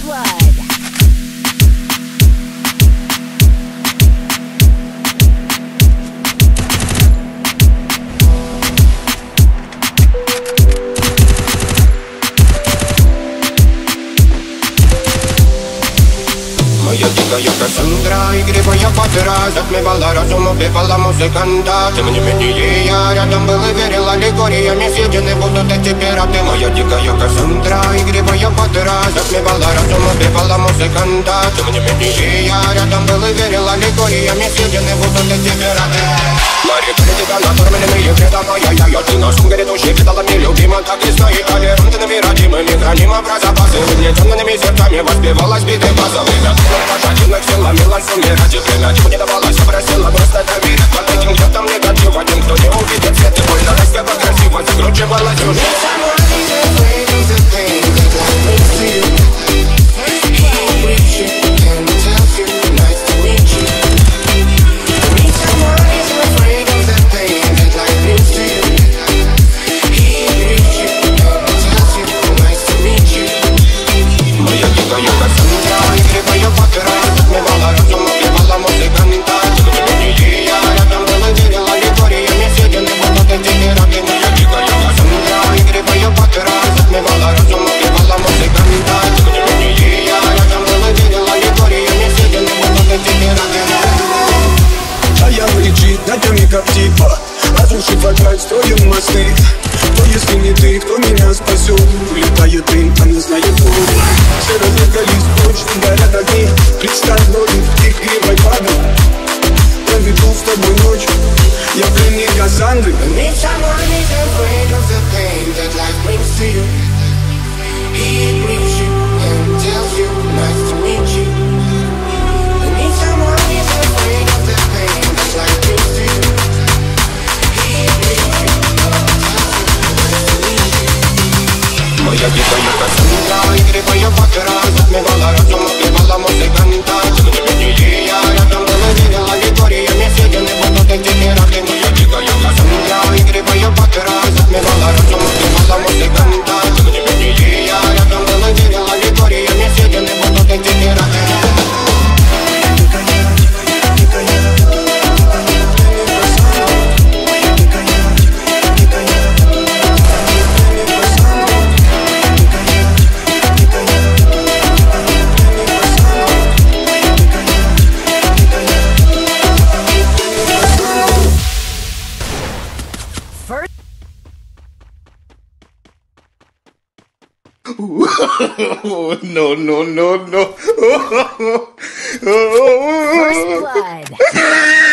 blood. Moja dikая Кассандра, игривая патера, затмевала разум, убивала музыканта. Тем не менее я рядом был и верил аллегориями, съедены будут эти пираты. Моя дикая Кассандра, игривая патера, затмевала разум, убивала музыканта. Тем не менее я рядом был и верил аллегориями, съедены будут эти пираты. Мари, перед тебя накормленные предавая я ты нашим грядущим педалами любима, так и стоит толерантными, родимыми, хранимо про запасы. Угнетенными сердцами воспевалась биты база. Время пожатинных сил ломилась в уме ради время. Чего не давалось, просила просто доверие. Под этим где-то негатив, один, кто не увидит свет. И больно распева красиво закручивала сюжет. Как типа, разрушив опять строим мосты. Кто если не ты, кто меня спасет? Улетает дым, она знает путь. Серо-зеркало листочки, горят огни. Представь ноги, их игривой падал. Проведу с тобой ночь, я пленник Кассандры. Need someone who's afraid of the pain that life brings to you. He brings you and tells you nice to meet you. Need someone who's afraid of the pain that life brings to you. Моя дикая Кассандра, игривая патера, затмевала разум, убивала музыканта. Тем не менее я рядом был и верил аллегориями, съедены будут эти пираты. Моя дикая Кассандра, игривая патера, затмевала разум, убивала музыканта. Тем не менее я рядом был и верил аллегориями, съедены будут эти пираты. No, no, no, no. First blood.